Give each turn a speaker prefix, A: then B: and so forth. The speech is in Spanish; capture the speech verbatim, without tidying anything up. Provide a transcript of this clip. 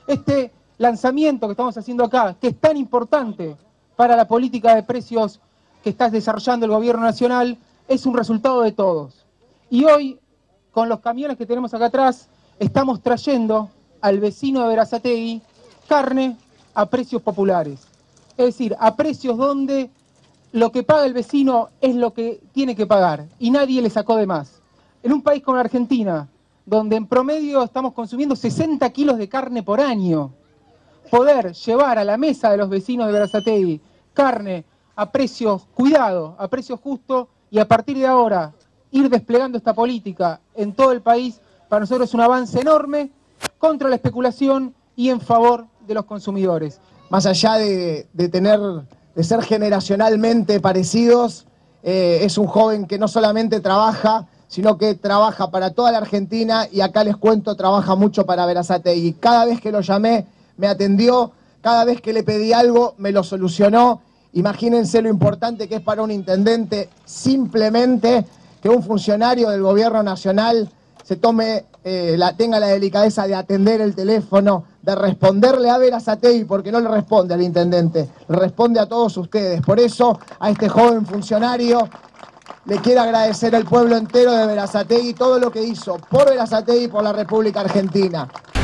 A: Este lanzamiento que estamos haciendo acá, que es tan importante para la política de precios que está desarrollando el gobierno nacional, es un resultado de todos. Y hoy, con los camiones que tenemos acá atrás, estamos trayendo al vecino de Berazategui carne a precios populares. Es decir, a precios donde lo que paga el vecino es lo que tiene que pagar y nadie le sacó de más. En un país como la Argentina, donde en promedio estamos consumiendo sesenta kilos de carne por año, poder llevar a la mesa de los vecinos de Berazategui carne a precios, cuidado, a precios justos, y a partir de ahora ir desplegando esta política en todo el país, para nosotros es un avance enorme contra la especulación y en favor de los consumidores.
B: Más allá de, de tener, de ser generacionalmente parecidos, eh, es un joven que no solamente trabaja, sino que trabaja para toda la Argentina, y acá les cuento, trabaja mucho para Berazategui. Cada vez que lo llamé, me atendió, cada vez que le pedí algo, me lo solucionó. Imagínense lo importante que es para un intendente simplemente que un funcionario del gobierno nacional se tome, eh, la, tenga la delicadeza de atender el teléfono, de responderle a Berazategui, porque no le responde al intendente, le responde a todos ustedes. Por eso, a este joven funcionario le quiero agradecer al pueblo entero de Berazategui todo lo que hizo por Berazategui y por la República Argentina.